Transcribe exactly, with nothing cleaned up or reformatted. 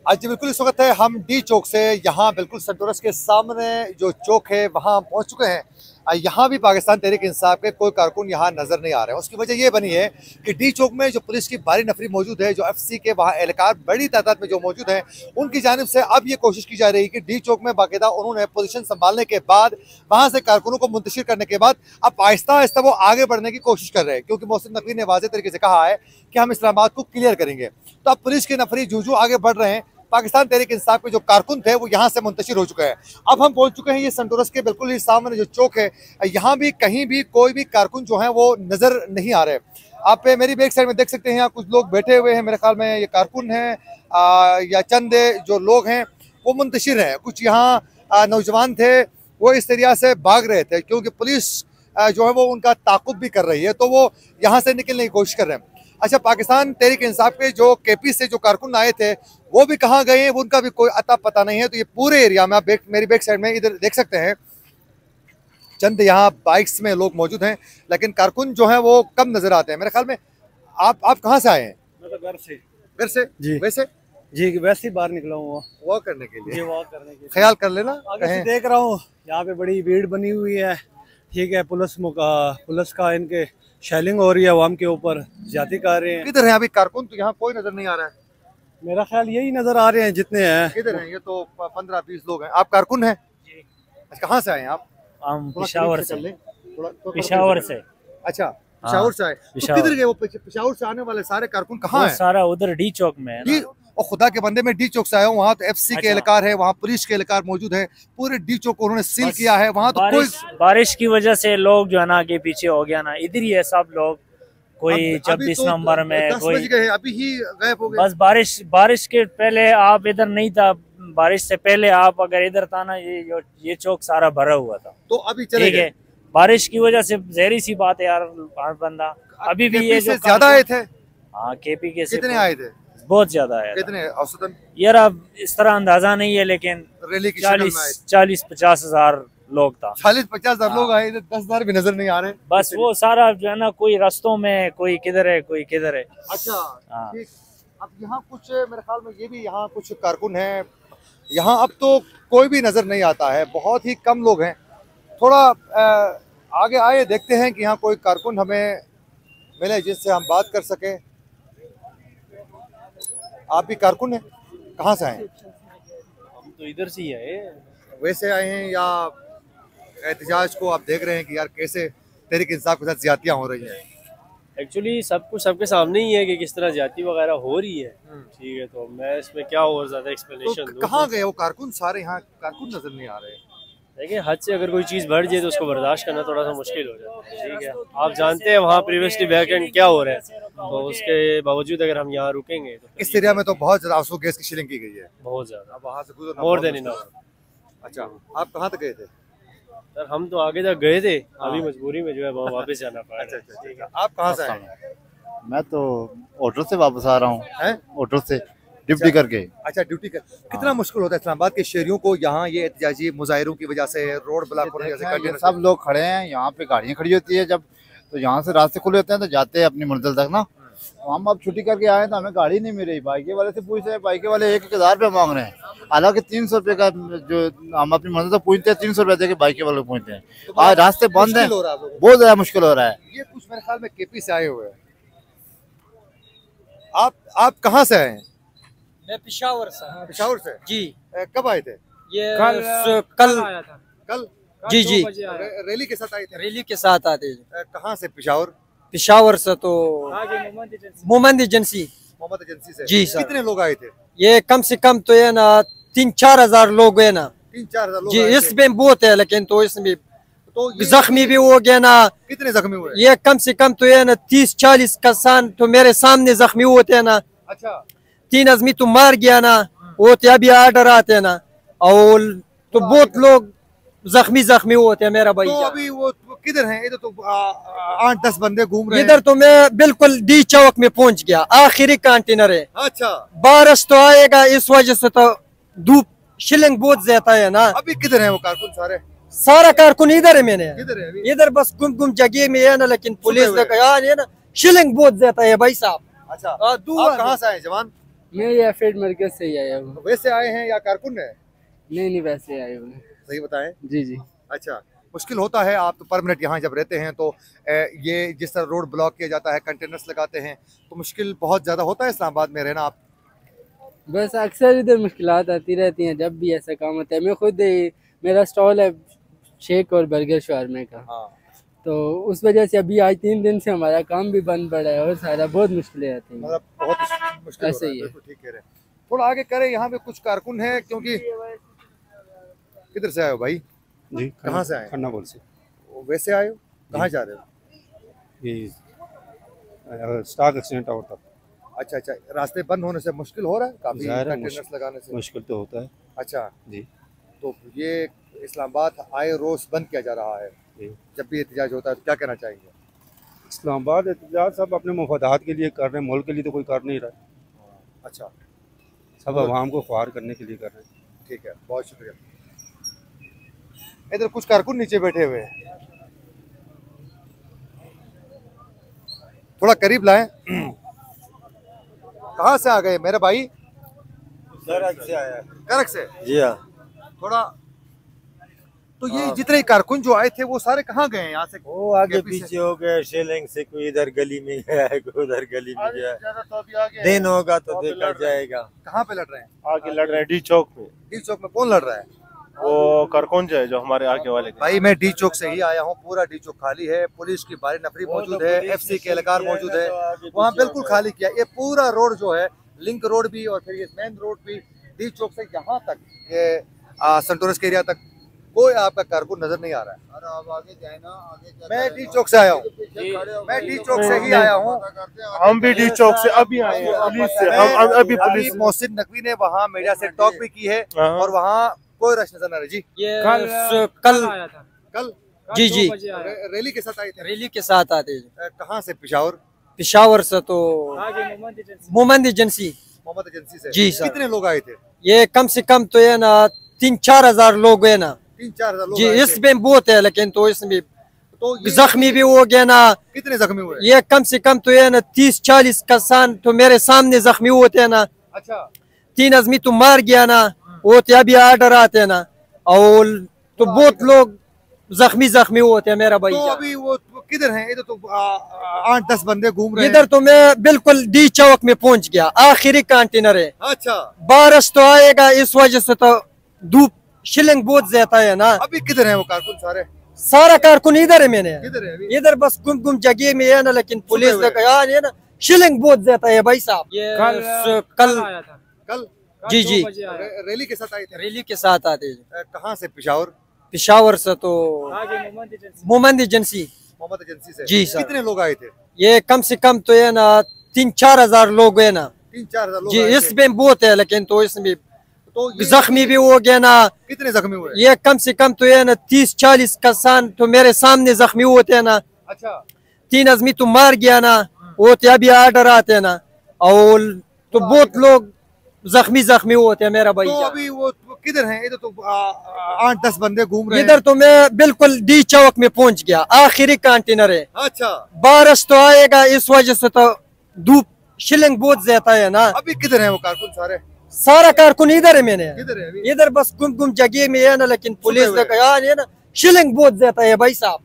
आज बिल्कुल इस वक्त है हम डी चौक से, यहाँ बिल्कुल सेंटोरस के सामने जो चौक है वहाँ पहुँच चुके हैं। यहाँ भी पाकिस्तान तहरीक इंसाफ के कोई कारकुन यहाँ नजर नहीं आ रहे हैं। उसकी वजह ये बनी है कि डी चौक में जो पुलिस की भारी नफरी मौजूद है, जो एफ सी के वहाँ एहलकार बड़ी तादाद में जो मौजूद हैं, उनकी जानिब से अब ये कोशिश की जा रही है कि डी चौक में बाकायदा उन्होंने पोजीशन संभालने के बाद वहाँ से कारकुनों को मुंतशिर करने के बाद अब आहिस्ता आहिस्ता वो आगे बढ़ने की कोशिश कर रहे हैं, क्योंकि मोहसिन नकवी ने वाज़ेह तरीके से कहा है कि हम इस्लामाबाद को क्लियर करेंगे। तो अब पुलिस की नफरी जूझू आगे बढ़ रहे हैं। पाकिस्तान तहरीक इंसाफ के जो कारकुन थे वो यहाँ से मुंतशिर हो चुके हैं। अब हम पहुंच चुके हैं ये सेंटोरस के बिल्कुल ही सामने जो चौक है, यहाँ भी कहीं भी कोई भी कारकुन जो है वो नजर नहीं आ रहे। आप मेरी बैक साइड में देख सकते हैं, यहाँ कुछ लोग बैठे हुए हैं, मेरे ख्याल में ये कारकुन हैं या चंद जो लोग हैं वो मुंतशिर हैं। कुछ यहाँ नौजवान थे वो इस एरिया से भाग रहे थे, क्योंकि पुलिस जो है वो उनका ताक़ुब भी कर रही है, तो वो यहाँ से निकलने की कोशिश कर रहे हैं। अच्छा, पाकिस्तान तहरीक इंसाफ के जो केपी से जो कारकुन आए थे वो भी कहाँ गए हैं, उनका भी कोई अता पता नहीं है। तो ये पूरे एरिया में आप बैक, मेरी बैक साइड में इधर देख सकते हैं, चंद यहाँ बाइक्स में लोग मौजूद हैं, लेकिन कारकुन जो है वो कम नजर आते हैं। मेरे ख्याल में आप आप कहाँ से आए हैं? मैं तो घर से। घर से जी? वैसे जी वैसे ही बाहर निकला हूँ वॉक करने के लिए। वॉक करने के लिए ख्याल कर लेना। आगे से देख रहा हूँ यहाँ पे बड़ी भीड़ बनी हुई है, ठीक है। पुलिस पुलिस का इनके शेलिंग हो रही है, अवाम के ऊपर ज्यादा कर रहे हैं। किधर है अभी कारकुन? तो यहाँ कोई नजर नहीं आ रहा है। मेरा ख्याल यही नजर आ रहे हैं जितने हैं। किधर हैं? ये तो पंद्रह बीस लोग हैं। आप कारकुन हैं? अच्छा, कहाँ से आए हैं आप? हम पेशावर से। पेशावर से। अच्छा, पेशावर से आए। तो किधर गए वो पेशावर से आने वाले सारे कारकुन? कहाँ हैं? सारा उधर डी चौक में है। और खुदा के बंदे में डी चौक से आया हूँ, वहाँ तो एफ सी के एहलकार है, वहाँ पुलिस के एहलकार मौजूद है, पूरे डी चौक को उन्होंने सील किया है। वहाँ तो बारिश, कोई बारिश की वजह से लोग जो है ना आगे पीछे हो गया ना, इधर ही है सब लोग। कोई छब्बीस तो नंबर में कोई गए, अभी ही गायब हो गए। बस बारिश बारिश के पहले आप इधर नहीं था, बारिश से पहले आप अगर इधर था ना, ये ये चौक सारा भरा हुआ था। तो अभी चले गए। बारिश की वजह से जहरी सी बात है यार, बंदा अभी भी ये जो ज्यादा आए थे। हाँ, केपी के कितने आए थे? बहुत ज्यादा है। कितने औसतन? यार अब इस तरह अंदाजा नहीं है, लेकिन रैली की चालीस चालीस पचास हजार लोग था। चालीस पचास हजार लोग आए, दस हजार भी नजर नहीं आ रहे। बस वो सारा जो है ना, कोई रास्तों में, कोई किधर है कोई किधर है। अच्छा, ठीक। अब यहाँ कुछ मेरे ख्याल में ये भी यहाँ कुछ कारकुन हैं। यहाँ अब तो कोई भी नजर नहीं आता है, बहुत ही कम लोग हैं। थोड़ा आ, आगे आए, देखते हैं कि यहाँ कोई कारकुन हमें मिले जिससे हम बात कर सके। आप भी कारकुन हैं? कहाँ से आए हैं? हम तो इधर से ही आए। वैसे आए हैं या एहतजाज को आप देख रहे हैं कि यार कैसे तहरीक इंसाफ के साथ ज्यादतियाँ हो रही हैं? एक्चुअली सब कुछ सबके सामने ही है कि किस तरह ज्यादती वगैरह हो रही है, ठीक है। तो मैं इसमें क्या और ज्यादा एक्सप्लेनेशन दूं? कहाँ गए वो कारकुन? सारे यहाँ कारकुन नजर नहीं आ रहे। देखिए, हद से अगर कोई चीज़ बढ़ जाए तो उसको बर्दाश्त करना थोड़ा सा मुश्किल हो जाता है, ठीक है। आप जानते हैं वहाँ प्रीवियसली बैकएंड क्या हो रहा है, तो उसके बावजूद अगर हम यहाँ रुकेंगे तो इस एरिया में तो बहुत ज्यादा आंसू गैस की शिलिंग की गई है, बहुत ज्यादा। वहाँ से गुजरना मोर देन इनफ। अच्छा, आप कहाँ तक गए थे? सर हम तो आगे तक गए थे, अभी मजबूरी में जो है वो वापस जाना पड़ा। अच्छा अच्छा, ठीक है। आप कहाँ से आए? मैं तो ऑटो से वापस आ रहा हूँ, ऑटो से ड्यूटी करके। अच्छा, ड्यूटी कर। कितना मुश्किल होता है इस्लामाबाद के शहरियों को यहाँ ये एहतजाजी मुजाहिरों की वजह से, रोड ब्लॉक होने की वजह से? सब लोग खड़े हैं यहाँ पे, गाड़ियाँ खड़ी होती है जब, तो यहाँ से रास्ते खुले होते हैं तो जाते हैं अपनी मंजिल तक ना। तो हम अब छुट्टी करके आए तो हमें गाड़ी नहीं मिल रही। बाइके वाले से पूछ रहे हैं, बाइके वाले एक एक हजार रुपये मांग रहे हैं, हालांकि तीन सौ रुपये का जो हम अपनी मंजिल तक पहुँचते हैं, तीन सौ रुपये देके बाइके वाले पहुँचते हैं। आज रास्ते बंद है, बहुत ज्यादा मुश्किल हो रहा है। ये कुछ मेरे ख्याल में केपी से आए हुए हैं। आप आप कहाँ से आए हैं? मैं पेशावर से। पेशावर से जी। कब आए थे? ये कल कल कल जी जी रैली के साथ आए थे? रैली के साथ आते। कहाँ से? पेशावर। पेशावर से तो मोहम्मद एजेंसी। मोहम्मद एजेंसी से? जी सर। कितने लोग आए थे? ये कम से कम तो है ना तीन चार हजार लोग है ना। तीन चार हजार लोग जी, इसमें बहुत है, लेकिन तो इसमें तो जख्मी भी हो गया ना। कितने जख्मी हुए? ये कम से कम तो है ना तीस चालीस कसान तो मेरे सामने जख्मी होते हैं ना। अच्छा। तीन आदमी तो मार गया ना, वो तो अभी आर्डर आते हैं ना, और तो बहुत लोग जख्मी जख्मी होते हैं मेरा भाई। तो अभी वो किधर हैं? इधर तो आठ दस बंदे घूम रहे हैं। इधर तो मैं बिल्कुल डी चौक में पहुंच गया, आखिरी कंटेनर है। अच्छा। बारिश तो आएगा, इस वजह से तो धूप शिलिंग बहुत ज्यादा है ना। अभी किधर है वो कारकुन? सारे सारा कारकुन इधर है। मैंने किधर है? इधर बस गुम गुम जगह में है ना, लेकिन पुलिस ने कहा है ना शिलिंग बहुत ज्यादा है भाई साहब। अच्छा, आप कहाँ से आए जवान? मैं ये एफेड मरकज से ही आया हूँ। वैसे आए हैं या कारकुन है? नहीं नहीं वैसे आए हुए। सही बताएं। जी जी। अच्छा, मुश्किल होता है, आप तो परमानेंट यहाँ जब रहते हैं तो ये जिस तरह रोड ब्लॉक किया जाता है, कंटेनर्स लगाते हैं, तो मुश्किल बहुत ज़्यादा होता है इस्लामाबाद में रहना? आप बस अक्सर इधर मुश्किलात आती रहती हैं जब भी ऐसा काम होता है। मैं खुद मेरा स्टॉल है शेक और बर्गर शावरमा का। हाँ। तो उस वजह से अभी आज तीन दिन से हमारा काम भी बंद पड़ा है और सारा बहुत मुश्किलें आती हैं। मतलब बहुत मुश्किल ऐसे ही है। ठीक कह रहे हैं। थोड़ा आगे करें, यहाँ पे कुछ कारकुन है, क्योंकि किधर से आए हो भाई? जी, कहाँ से आए? खन्ना बोल से। वैसे आए हो? कहाँ जा रहे हो? ये स्टॉक एक्सचेंज टावर तक। अच्छा अच्छा, रास्ते बंद होने से मुश्किल हो रहा है काफी, कंटेनर्स लगाने से मुश्किल तो होता है। अच्छा जी। तो ये इस्लामाबाद आए रोज बंद किया जा रहा है, जब भी एहतजाज होता है तो क्या कहना चाहेंगे? इस्लामाबाद एहतजाज सब अपने मुफादात के लिए कर रहे हैं, मुल्क के लिए तो कोई कर नहीं रहा। अच्छा, सब अवाम को ख्वार करने के लिए कर रहे हैं। ठीक है, बहुत शुक्रिया। इधर कुछ कारकुन नीचे बैठे हुए हैं, थोड़ा करीब लाएं। कहाँ से आ गए मेरे भाई? करक से आया। करक से? जी हाँ। थोड़ा तो ये जितने कारकुन जो आए थे वो सारे कहाँ गए? यहाँ से वो आगे पीछे हो गए, शेलिंग से कोई इधर गली में गया है, कोई उधर गली में गया है। दिन होगा तो देखा जाएगा। कहाँ पे लड़ रहे हैं? आगे लड़ रहे हैं डी चौक में। डी चौक में कौन लड़ रहा है? वो कारकुन जो है, जो हमारे आगे वाले। भाई मैं डी चौक से ही आया हूँ, पूरा डी चौक खाली है, पुलिस की भारी नफरी मौजूद है, एफसी के एहलकार मौजूद है, वहाँ बिल्कुल खाली किया। ये पूरा रोड जो है, लिंक रोड भी और फिर ये मेन रोड भी, डी चौक से यहाँ तक, ये सेंटोरस के एरिया तक कोई आपका कारकुन नजर नहीं आ रहा है। अरे आप आगे जाए ना, आगे मैं डी चौक से आया हूँ, मैं डी चौक से ही आया हूँ। हम भी डी चौक से अभी आए हैं, पुलिस से। हम अभी पुलिस मोहसिन नकवी ने वहाँ मीडिया से टॉक भी की है और वहाँ कोई रश नजर ना रही। जी ये कल कल कल जी जी रैली के साथ आए थे? रैली के साथ आते। कहाँ से? पेशावर? पेशावर से। तो मोहम्मद एजेंसी। मोहम्मद एजेंसी से? जी सर। कितने लोग आए थे? ये कम से कम तो ये ना तीन चार हजार लोग है ना। तीन चार हजार लोग जी, इसमें बहुत है, लेकिन तो इसमें तो जख्मी भी हो गया ना। कितने जख्मी हुए? ये कम से कम तो ये ना तीस चालीस कसान तो मेरे सामने जख्मी होते हैं ना। अच्छा। तीन आदमी तो मार गया ना, वो तो अभी आर्डर आते हैं ना, और तो बहुत लोग जख्मी जख्मी होते हैं मेरा भाई। तो अभी वो किधर हैं? इधर तो आठ दस बंदे घूम रहे हैं। इधर तो मैं बिल्कुल डी चौक में पहुंच गया, आखिरी कंटेनर है। अच्छा। बारिश तो आएगा, इस वजह से तो धूप शिलिंग बहुत ज्यादा है ना। अभी किधर है वो कारकुन? सारे सारा कारकुन इधर है। मैंने किधर है? इधर बस गुम गुम जगह में है ना, लेकिन पुलिस ने कहा है ना शिलिंग बहुत ज्यादा है भाई साहब। कल कल कल जी जी रैली के साथ आए थे? रैली के साथ आते। कहाँ से? पेशावर? पेशावर से। तो मोहम्मद एजेंसी। मोहम्मद एजेंसी से? जी सर। कितने लोग आए थे? ये कम से कम तो ये ना तीन चार हजार लोग है ना। तीन चार हजार लोग जी, आए थे। इसमें बहुत है, लेकिन तो इसमें तो जख्मी भी हो गया ना। कितने जख्मी हुए? ये कम से कम तो ये ना तीस चालीस कसान तो मेरे सामने जख्मी होते हैं ना। अच्छा। तीन आदमी तो मार गया ना, वो तो अभी आर्डर आते हैं ना, और तो बहुत लोग जख्मी जख्मी होते हैं मेरा भाई। तो अभी वो किधर हैं? इधर तो आठ दस बंदे घूम रहे हैं। इधर तो मैं बिल्कुल डी चौक में पहुंच गया, आखिरी कंटेनर है। अच्छा। बारिश तो आएगा, इस वजह से तो धूप शिलिंग बहुत ज्यादा है ना। अभी किधर है वो कारकुन? सारे सारा कारकुन इधर है। मैंने किधर है? इधर बस गुम गुम जगह में है ना, लेकिन पुलिस ने कहा है ना शिलिंग बहुत ज्यादा है भाई साहब।